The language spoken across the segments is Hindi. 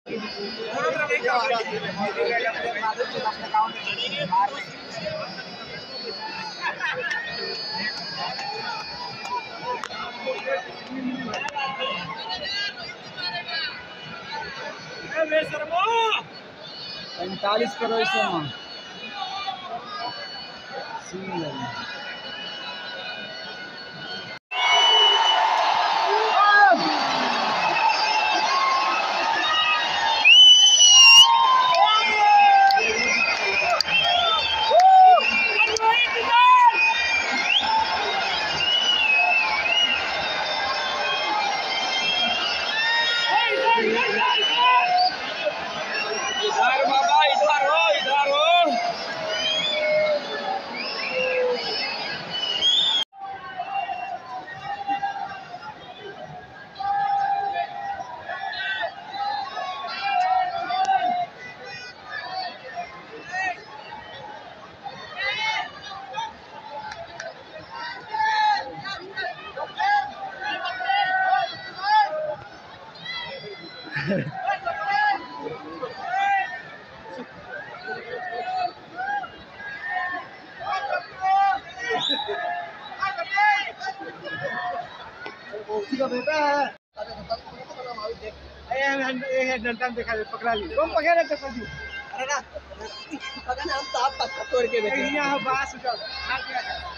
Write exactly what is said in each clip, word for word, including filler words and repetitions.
पैंतालीस करो इसमें इधर बाबा इधर हो इधर हो बेटा है डंडा दिखा दे पकड़ा ली कौन पकड़ा तो पकड़ अरे ना पकड़ ना हम तो आप पक्का तोड़ के बैठे यहां बास उठा आ गया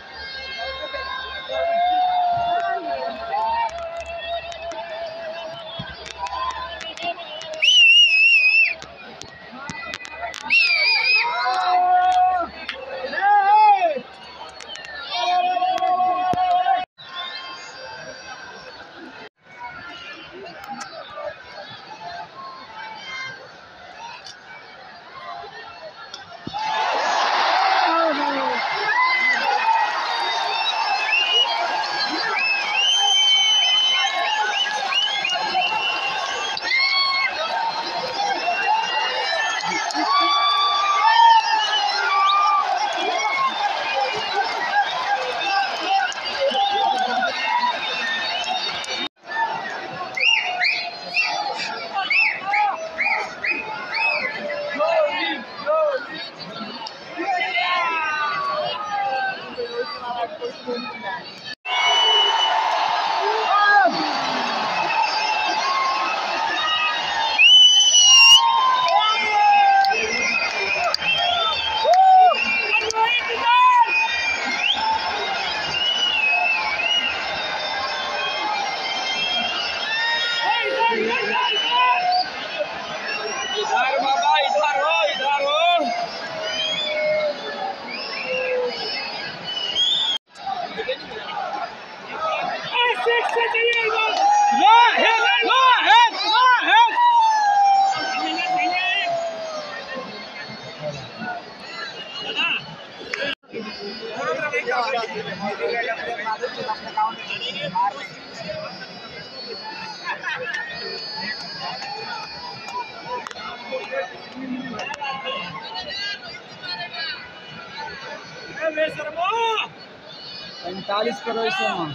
इधर बाबा इधर हो इधर हो पैंतालीस करो इसमें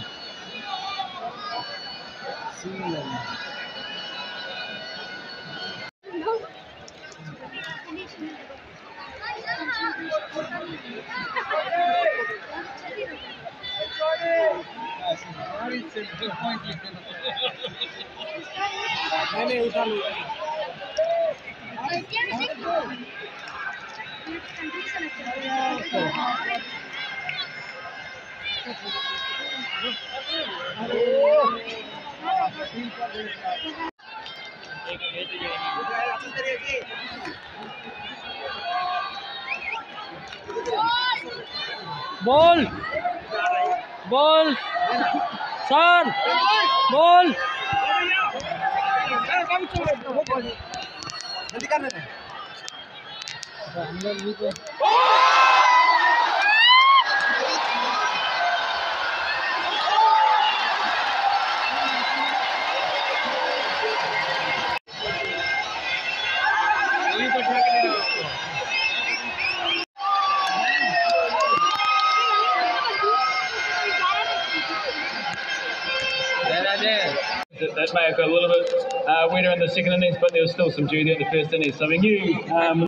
मैंने उठा ली बॉल बॉल सर बॉल जल्दी कर लेना it may have got a little bit uh, wetter in the second innings, but there was still some duty in the first innings. So we knew um,